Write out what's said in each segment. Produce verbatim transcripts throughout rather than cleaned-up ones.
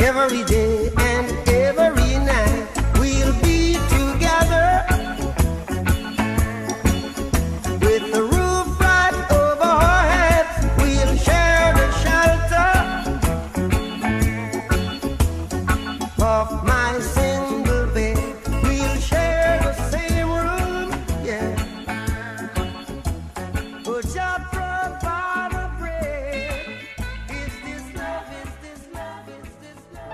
every day and every night we'll be together with the roof right over our heads. We'll share the shelter of my single bed. We'll share the same room, yeah. But just provide a bread. Is this love? Is this love? Is this love?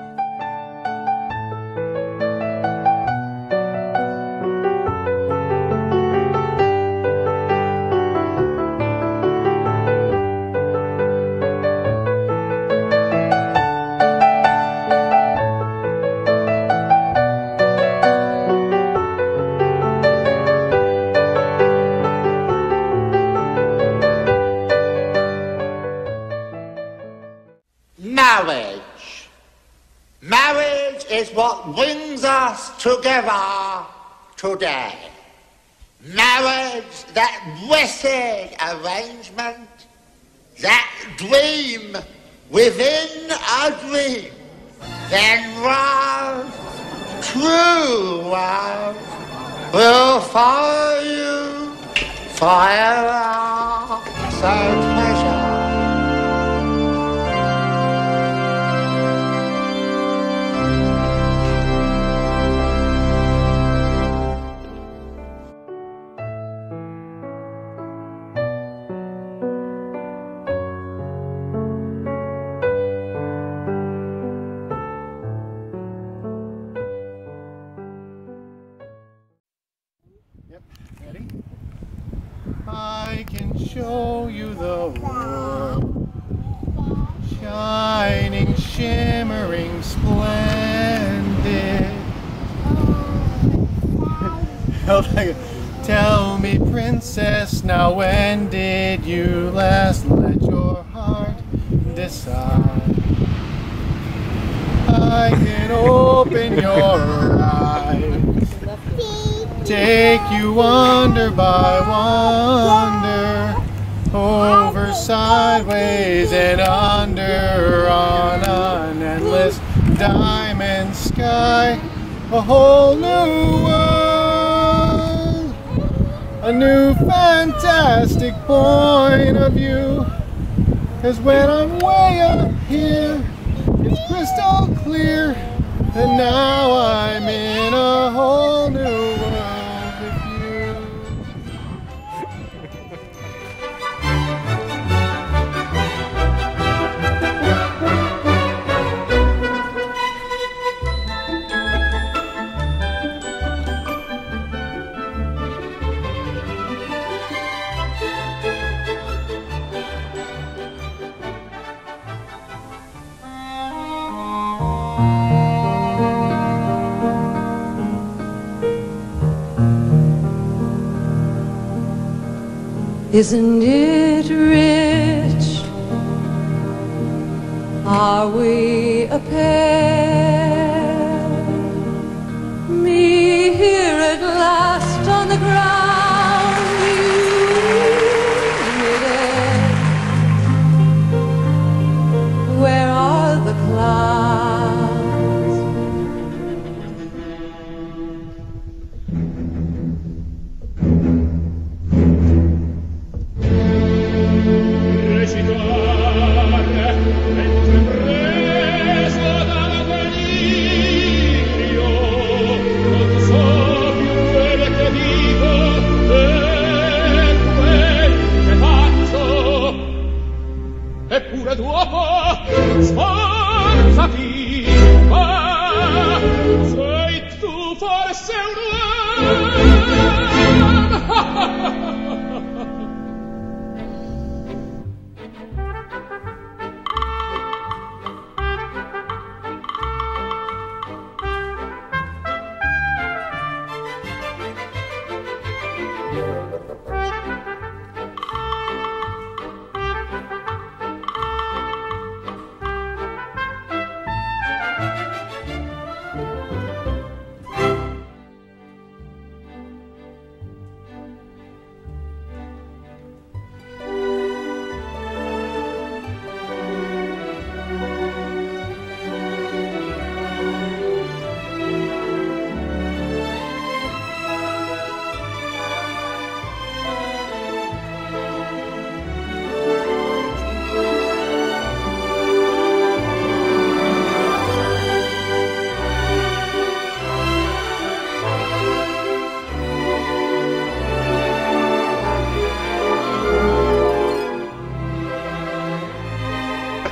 Marriage. Marriage is what brings us together today. Marriage, that blessed arrangement, that dream within a dream. Then love, true love, will follow you forever. So pleasure. Yep, ready? I can show you the world, shining, shimmering, splendid. Tell me, princess, now when did you last let your heart decide? I can open your eyes, take you wonder by wonder, over, sideways, and under, on an endless diamond sky, a whole new world, a new fantastic point of view. 'Cause when I'm way up here, it's crystal clear, and now I'm in a whole new world with you. Isn't it rich? Are we a pair? Me here at last on the ground, you knitted. Where are the clouds? Eppure dopo, sforzati, va, sei tu forse un uomo.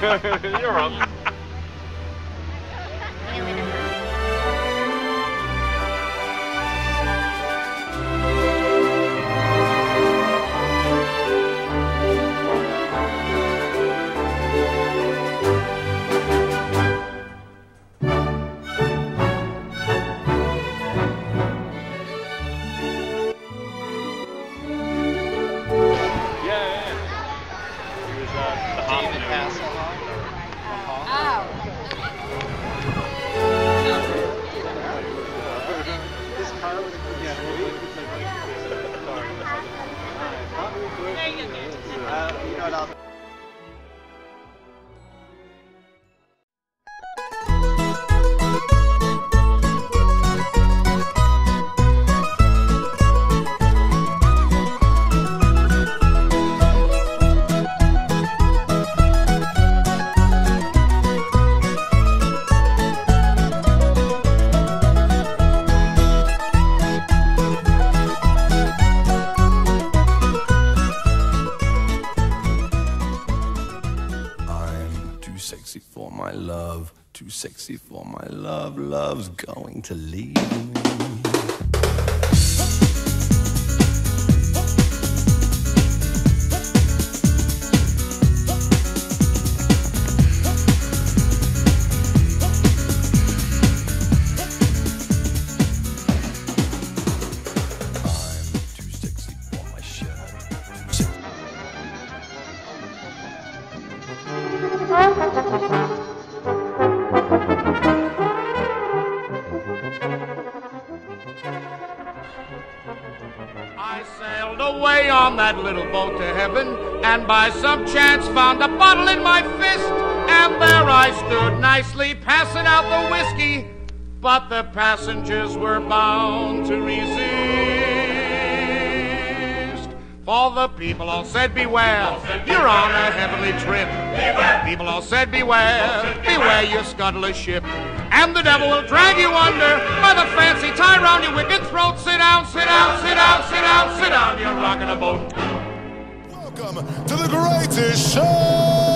You're wrong. Sexy for my love, too sexy for my love, love's going to leave me. I sailed away on that little boat to heaven, and by some chance found a bottle in my fist, and there I stood nicely passing out the whiskey, but the passengers were bound to resist. For the people all said, beware, you're on a heavenly trip. People all said, beware, beware, you scuttle a ship. And the devil will drag you under by the fancy tie round your wicked throat. Sit down, sit down, sit down, sit down, sit down, you're rocking a boat. Welcome to the greatest show